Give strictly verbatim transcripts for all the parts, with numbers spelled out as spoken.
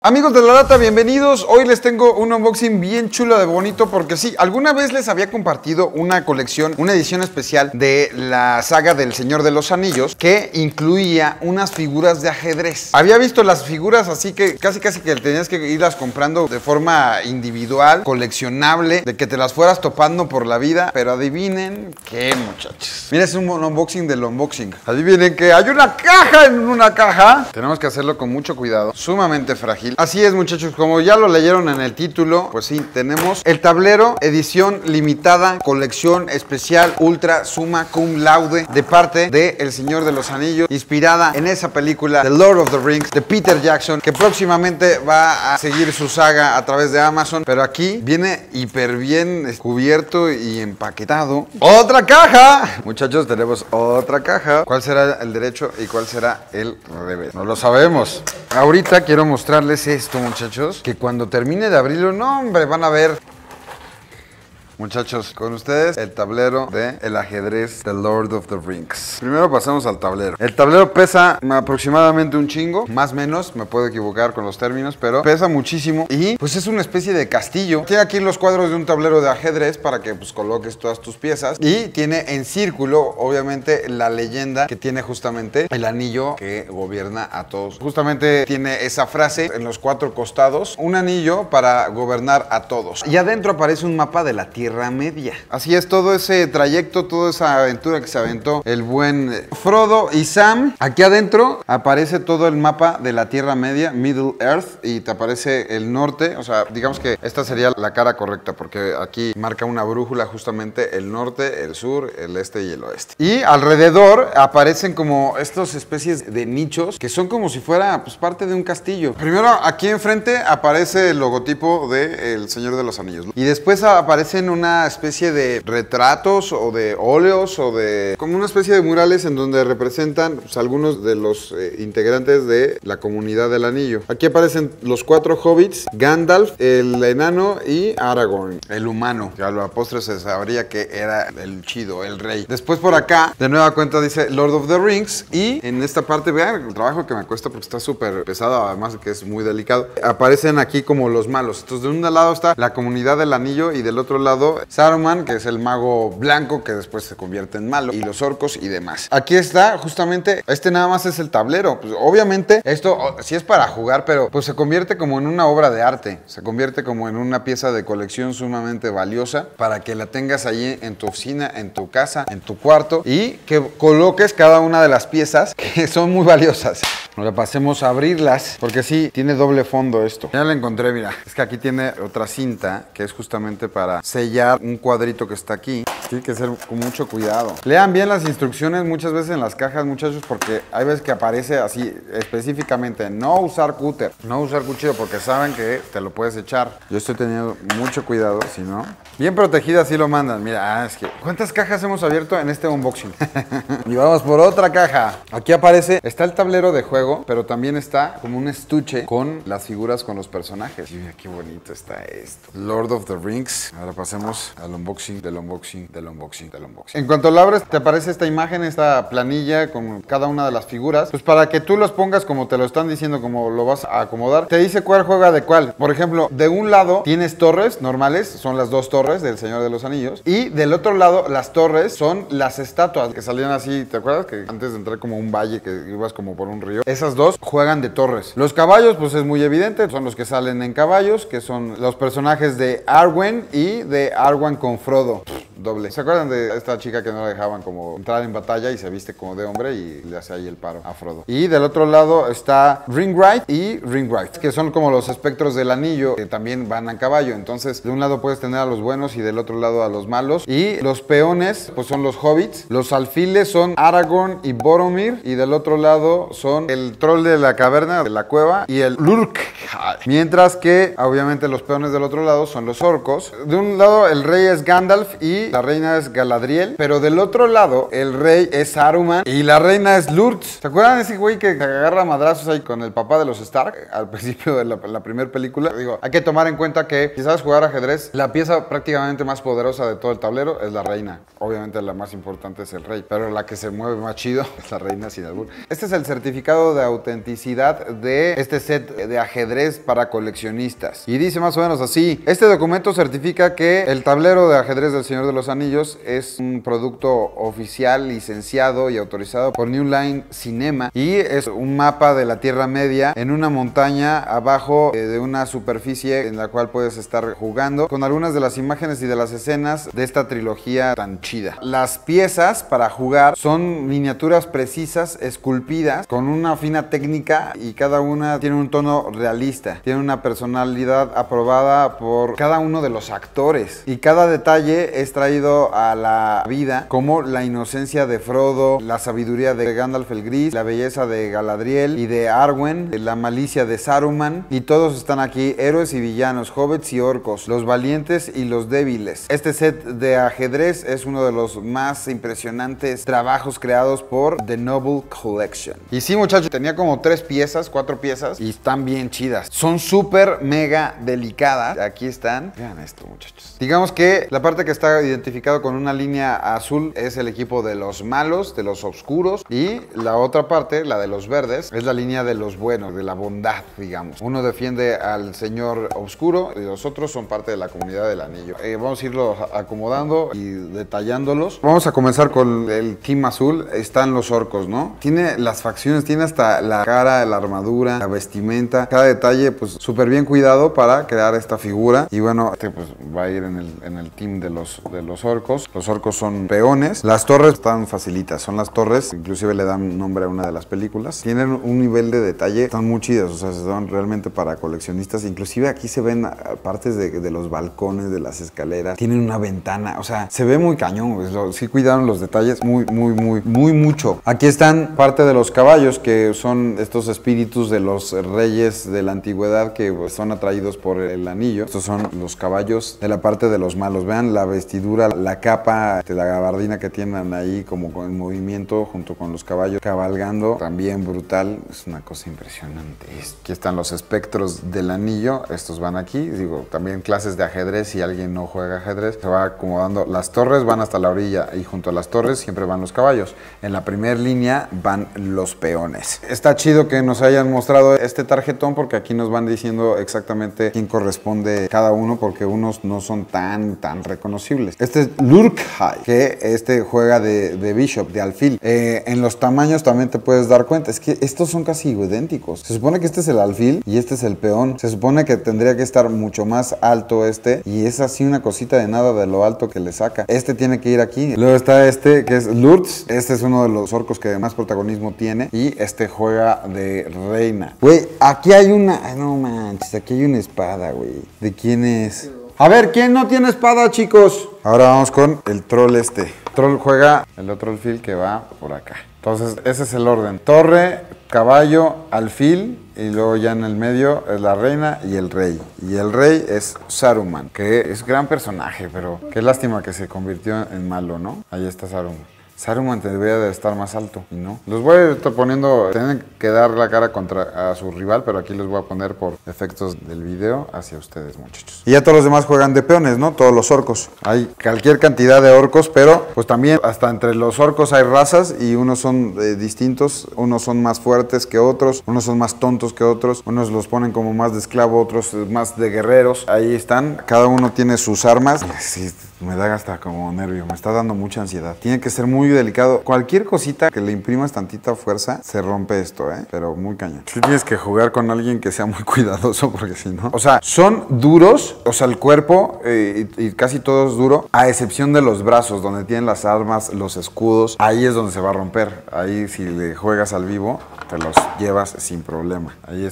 Amigos de la Lata, bienvenidos. Hoy les tengo un unboxing bien chulo de bonito porque sí, alguna vez les había compartido una colección, una edición especial de la saga del Señor de los Anillos que incluía unas figuras de ajedrez. Había visto las figuras así que casi casi que tenías que irlas comprando de forma individual, coleccionable, de que te las fueras topando por la vida, pero adivinen qué, muchachos. Mira, es un unboxing del unboxing. Adivinen que hay una caja en una caja. Tenemos que hacerlo con mucho cuidado, sumamente frágil. Así es, muchachos, como ya lo leyeron en el título, pues sí, tenemos el tablero edición limitada, colección especial ultra summa cum laude de parte de El Señor de los Anillos, inspirada en esa película The Lord of the Rings de Peter Jackson, que próximamente va a seguir su saga a través de Amazon, pero aquí viene hiper bien cubierto y empaquetado. ¡Otra caja! Muchachos, tenemos otra caja. ¿Cuál será el derecho y cuál será el revés? No lo sabemos. Ahorita quiero mostrarles esto, muchachos, que cuando termine de abrirlo, no, hombre, van a ver. Muchachos, con ustedes el tablero de el ajedrez The Lord of the Rings. Primero pasamos al tablero. El tablero pesa aproximadamente un chingo, más o menos, me puedo equivocar con los términos, pero pesa muchísimo y pues es una especie de castillo. Tiene aquí los cuadros de un tablero de ajedrez para que pues coloques todas tus piezas y tiene en círculo, obviamente, la leyenda que tiene justamente el anillo que gobierna a todos. Justamente tiene esa frase en los cuatro costados, un anillo para gobernar a todos. Y adentro aparece un mapa de la Tierra Tierra Media. Así es, todo ese trayecto, toda esa aventura que se aventó el buen Frodo y Sam. Aquí adentro aparece todo el mapa de la Tierra Media, Middle Earth, y te aparece el norte. O sea, digamos que esta sería la cara correcta, porque aquí marca una brújula justamente el norte, el sur, el este y el oeste. Y alrededor aparecen como estas especies de nichos que son como si fuera pues, parte de un castillo. Primero, aquí enfrente aparece el logotipo de El Señor de los Anillos. Y después aparecen una especie de retratos o de óleos o de como una especie de murales en donde representan pues, algunos de los eh, integrantes de la comunidad del anillo. Aquí aparecen los cuatro hobbits, Gandalf, el enano y Aragorn, el humano, que a lo postre se sabría que era el chido, el rey. Después por acá, de nueva cuenta dice Lord of the Rings y en esta parte, vean el trabajo que me cuesta porque está súper pesado, además de que es muy delicado. Aparecen aquí como los malos. Entonces de un lado está la comunidad del anillo y del otro lado Saruman, que es el mago blanco que después se convierte en malo, y los orcos y demás. Aquí está justamente, este nada más es el tablero. Pues obviamente esto sí es para jugar, pero pues se convierte como en una obra de arte, se convierte como en una pieza de colección sumamente valiosa para que la tengas allí en tu oficina, en tu casa, en tu cuarto y que coloques cada una de las piezas que son muy valiosas. Ahora pasemos a abrirlas, porque sí, tiene doble fondo esto. Ya la encontré, mira. Es que aquí tiene otra cinta que es justamente para sellar un cuadrito que está aquí. Tiene que ser con mucho cuidado. Lean bien las instrucciones muchas veces en las cajas, muchachos, porque hay veces que aparece así específicamente, no usar cúter, no usar cuchillo, porque saben que te lo puedes echar. Yo estoy teniendo mucho cuidado, si no. Bien protegida, así lo mandan. Mira, ah, es que... ¿cuántas cajas hemos abierto en este unboxing? Y vamos por otra caja. Aquí aparece, está el tablero de juego, pero también está como un estuche con las figuras, con los personajes. Y mira qué bonito está esto. Lord of the Rings. Ahora pasemos al unboxing, del unboxing, del unboxing, del unboxing. En cuanto lo abres, te aparece esta imagen, esta planilla con cada una de las figuras. Pues para que tú los pongas como te lo están diciendo, como lo vas a acomodar. Te dice cuál juega de cuál. Por ejemplo, de un lado tienes torres normales, son las dos torres del Señor de los Anillos. Y del otro lado, las torres son las estatuas que salían así. ¿Te acuerdas? Que antes de entrar como un valle, que ibas como por un río. Esas dos juegan de torres. Los caballos, pues es muy evidente, son los que salen en caballos, que son los personajes de Arwen y de Arwen con Frodo. Doble. ¿Se acuerdan de esta chica que no la dejaban como entrar en batalla y se viste como de hombre y le hace ahí el paro a Frodo? Y del otro lado está Ringwraith y Ringwraith, que son como los espectros del anillo, que también van a caballo. Entonces, de un lado puedes tener a los buenos y del otro lado a los malos. Y los peones, pues son los hobbits. Los alfiles son Aragorn y Boromir. Y del otro lado son el troll de la caverna, de la cueva, y el Lurk. Mientras que, obviamente, los peones del otro lado son los orcos. De un lado, el rey es Gandalf y y la reina es Galadriel, pero del otro lado el rey es Saruman y la reina es Lurtz. ¿Se acuerdan de ese güey que agarra madrazos ahí con el papá de los Stark al principio de la, la primera película? Digo, hay que tomar en cuenta que si sabes jugar ajedrez, la pieza prácticamente más poderosa de todo el tablero es la reina. Obviamente la más importante es el rey, pero la que se mueve más chido es la reina sin albur. Este es el certificado de autenticidad de este set de ajedrez para coleccionistas. Y dice más o menos así: este documento certifica que el tablero de ajedrez del Señor de los Anillos es un producto oficial, licenciado y autorizado por New Line Cinema, y es un mapa de la Tierra Media en una montaña abajo eh, de una superficie en la cual puedes estar jugando, con algunas de las imágenes y de las escenas de esta trilogía tan chida. Las piezas para jugar son miniaturas precisas, esculpidas, con una fina técnica, y cada una tiene un tono realista, tiene una personalidad aprobada por cada uno de los actores, y cada detalle es traído a la vida, como la inocencia de Frodo, la sabiduría de Gandalf el Gris, la belleza de Galadriel y de Arwen, la malicia de Saruman, y todos están aquí: héroes y villanos, hobbits y orcos, los valientes y los débiles. Este set de ajedrez es uno de los más impresionantes trabajos creados por The Noble Collection. Y sí, muchachos, tenía como tres piezas, cuatro piezas, y están bien chidas. Son súper mega delicadas. Aquí están. Vean esto, muchachos. Digamos que la parte que está identificado con una línea azul es el equipo de los malos, de los oscuros, y la otra parte, la de los verdes, es la línea de los buenos, de la bondad, digamos. Uno defiende al señor oscuro y los otros son parte de la comunidad del anillo. Eh, vamos a irlo acomodando y detallándolos. Vamos a comenzar con el team azul. Están los orcos, ¿no? Tiene las facciones, tiene hasta la cara, la armadura, la vestimenta, cada detalle pues súper bien cuidado para crear esta figura. Y bueno, este pues va a ir en el, en el team de los, de los orcos. Los orcos son peones. Las torres están facilitas, son las torres, inclusive le dan nombre a una de las películas. Tienen un nivel de detalle, están muy chidas, o sea, son realmente para coleccionistas. Inclusive aquí se ven partes de, de los balcones, de las escaleras. Tienen una ventana, o sea, se ve muy cañón, pues, sí cuidaron los detalles muy, muy, muy, muy mucho. Aquí están parte de los caballos, que son estos espíritus de los reyes de la antigüedad que pues, son atraídos por el anillo. Estos son los caballos de la parte de los malos. Vean la vestidura, la capa, la gabardina que tienen ahí como con el movimiento junto con los caballos cabalgando, también brutal. Es una cosa impresionante. Aquí están los espectros del anillo. Estos van aquí, digo, también clases de ajedrez. Si alguien no juega ajedrez, se va acomodando. Las torres van hasta la orilla y junto a las torres siempre van los caballos. En la primera línea van los peones. Está chido que nos hayan mostrado este tarjetón, porque aquí nos van diciendo exactamente quién corresponde cada uno, porque unos no son tan, tan reconocibles. Este es Lurkhai, que este juega de, de Bishop, de alfil. Eh, en los tamaños también te puedes dar cuenta. Es que estos son casi idénticos. Se supone que este es el alfil y este es el peón. Se supone que tendría que estar mucho más alto este, y es así una cosita de nada de lo alto que le saca. Este tiene que ir aquí. Luego está este, que es Lurtz. Este es uno de los orcos que más protagonismo tiene, y este juega de reina. Güey, aquí hay una... Ay, no manches, aquí hay una espada, güey. ¿De quién es? A ver, ¿quién no tiene espada, chicos? Ahora vamos con el troll este. El troll juega el otro alfil que va por acá. Entonces, ese es el orden. Torre, caballo, alfil, y luego ya en el medio es la reina y el rey. Y el rey es Saruman, que es gran personaje, pero qué lástima que se convirtió en malo, ¿no? Ahí está Saruman. Saruman debería de estar más alto, y no. Los voy a estar poniendo, tienen que dar la cara contra a su rival, pero aquí los voy a poner por efectos del video hacia ustedes, muchachos. Y ya todos los demás juegan de peones, ¿no? Todos los orcos. Hay cualquier cantidad de orcos, pero pues también hasta entre los orcos hay razas, y unos son eh, distintos. Unos son más fuertes que otros, unos son más tontos que otros, unos los ponen como más de esclavo, otros más de guerreros. Ahí están, cada uno tiene sus armas. Sí, me da hasta como nervio, me está dando mucha ansiedad. Tiene que ser muy delicado. Cualquier cosita que le imprimas tantita fuerza, se rompe esto, ¿eh? Pero muy cañón. Sí tienes que jugar con alguien que sea muy cuidadoso, porque si no... O sea, son duros, o sea, el cuerpo eh, y, y casi todo es duro, a excepción de los brazos, donde tienen las armas, los escudos. Ahí es donde se va a romper. Ahí, si le juegas al vivo, te los llevas sin problema. Ahí está.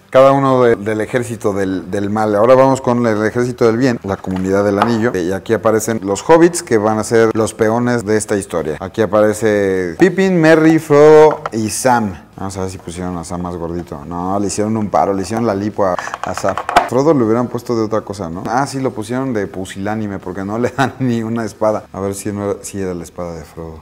cada uno de, del ejército del, del mal. Ahora vamos con el ejército del bien, la comunidad del anillo. Y aquí aparecen los hobbits que van a ser los peones de esta historia. Aquí aparece Pippin, Merry, Frodo y Sam. Vamos a ver si pusieron a Sam más gordito. No, le hicieron un paro, le hicieron la lipo a, a Sam. Frodo le hubieran puesto de otra cosa, ¿no? Ah, sí, lo pusieron de pusilánime porque no le dan ni una espada. A ver si, no era, si era la espada de Frodo.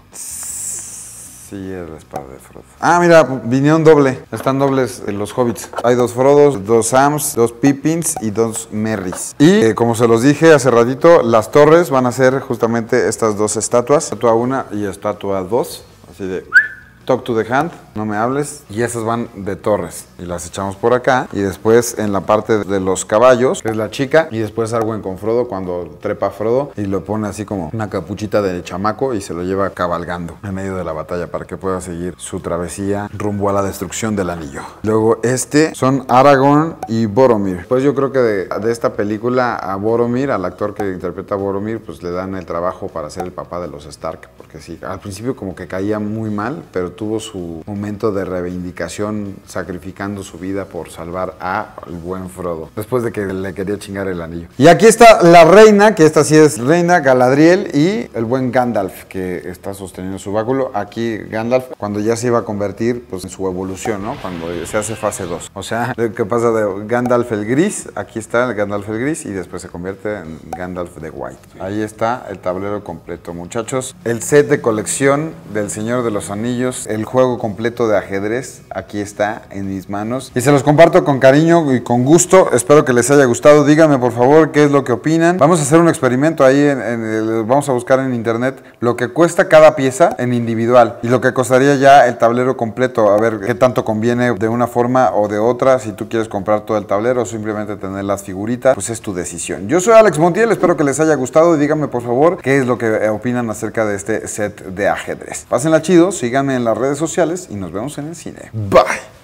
Sí, era la espada de Frodo. Ah, mira, vinieron doble. Están dobles los hobbits. Hay dos Frodos, dos Sams, dos Pippins y dos Merrys. Y eh, como se los dije hace ratito, las torres van a ser justamente estas dos estatuas. Estatua uno y estatua dos. Así de... Talk to the hand, no me hables. Y esas van de torres. Y las echamos por acá. Y después en la parte de los caballos, que es la chica. Y después Arwen con Frodo cuando trepa a Frodo. Y lo pone así como una capuchita de chamaco y se lo lleva cabalgando en medio de la batalla para que pueda seguir su travesía rumbo a la destrucción del anillo. Luego este son Aragorn y Boromir. Pues yo creo que de, de esta película a Boromir, al actor que interpreta a Boromir, pues le dan el trabajo para ser el papá de los Stark. Porque sí, al principio como que caía muy mal, pero tuvo su momento de reivindicación sacrificando su vida por salvar a el buen Frodo, después de que le quería chingar el anillo. Y aquí está la reina, que esta sí es reina, Galadriel, y el buen Gandalf, que está sosteniendo su báculo. Aquí Gandalf, cuando ya se iba a convertir pues, en su evolución, ¿no? Cuando se hace fase dos. O sea, lo que pasa de Gandalf el gris, aquí está el Gandalf el gris, y después se convierte en Gandalf the White. Ahí está el tablero completo, muchachos. El set de colección del Señor de los Anillos, el juego completo de ajedrez, aquí está en mis manos. Y se los comparto con cariño y con gusto. Espero que les haya gustado. Díganme, por favor, qué es lo que opinan. Vamos a hacer un experimento ahí, en, en el, vamos a buscar en internet lo que cuesta cada pieza en individual y lo que costaría ya el tablero completo. A ver qué tanto conviene de una forma o de otra. Si tú quieres comprar todo el tablero o simplemente tener las figuritas, pues es tu decisión. Yo soy Alex Montiel, espero que les haya gustado y díganme, por favor, qué es lo que opinan acerca de este set de ajedrez. Pásenla chido, síganme en las redes sociales y nos vemos en el cine. Bye.